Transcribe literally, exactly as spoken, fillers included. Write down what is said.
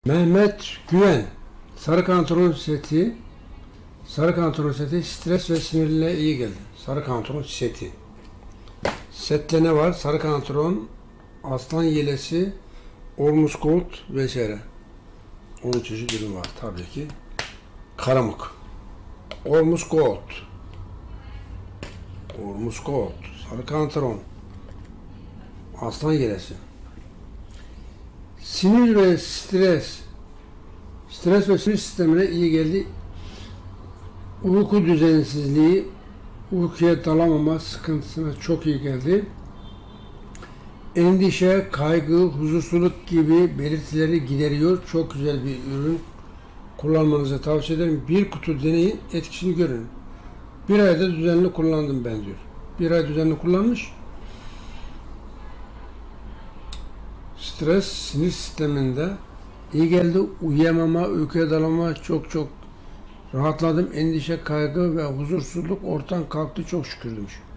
Mehmet Güven, sarı kantaron seti, sarı kantaron seti stres ve sinirle iyi geldi. Sarı kantaron seti. Sette ne var? Sarı kantaron, aslan yelesi, Ormus Gold vesaire. on çeşit ürün var tabii ki. Karamuk. Ormus Gold. Ormus Gold. Sarı kantaron. Aslan yelesi. Sinir ve stres. Stres ve sinir sistemine iyi geldi. Uyku düzensizliği, uykuya dalamama sıkıntısına çok iyi geldi. Endişe, kaygı, huzursuzluk gibi belirtileri gideriyor. Çok güzel bir ürün. Kullanmanızı tavsiye ederim. Bir kutu deneyin, etkisini görün. Bir ayda düzenli kullandım ben diyor. Bir ay düzenli kullanmış. Stres, sinir sisteminde iyi geldi. Uyuyamama, uykuya dalamama çok çok rahatladım. Endişe, kaygı ve huzursuzluk ortadan kalktı. Çok şükür demiş.